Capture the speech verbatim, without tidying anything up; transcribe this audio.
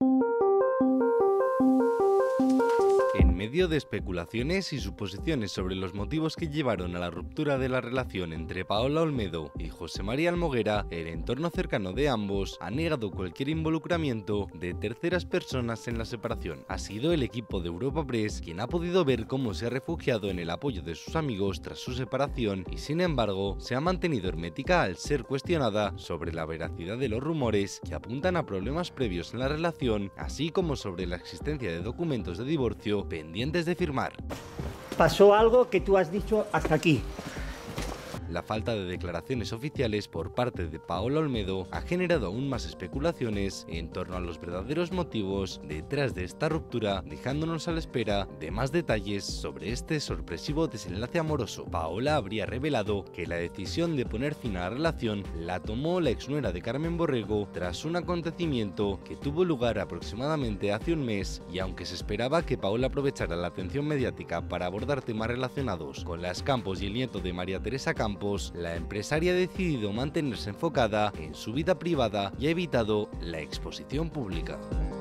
En medio de especulaciones y suposiciones sobre los motivos que llevaron a la ruptura de la relación entre Paola Olmedo y José María Almoguera, el entorno cercano de ambos ha negado cualquier involucramiento de terceras personas en la separación. Ha sido el equipo de Europa Press quien ha podido ver cómo se ha refugiado en el apoyo de sus amigos tras su separación y, sin embargo, se ha mantenido hermética al ser cuestionada sobre la veracidad de los rumores que apuntan a problemas previos en la relación, así como sobre la existencia de documentos de divorcio pendientes de firmar. Pasó algo que tú has dicho hasta aquí. La falta de declaraciones oficiales por parte de Paola Olmedo ha generado aún más especulaciones en torno a los verdaderos motivos detrás de esta ruptura, dejándonos a la espera de más detalles sobre este sorpresivo desenlace amoroso. Paola habría revelado que la decisión de poner fin a la relación la tomó la exnuera de Carmen Borrego tras un acontecimiento que tuvo lugar aproximadamente hace un mes, y aunque se esperaba que Paola aprovechara la atención mediática para abordar temas relacionados con las Campos y el nieto de María Teresa Campos, la empresaria ha decidido mantenerse enfocada en su vida privada y ha evitado la exposición pública.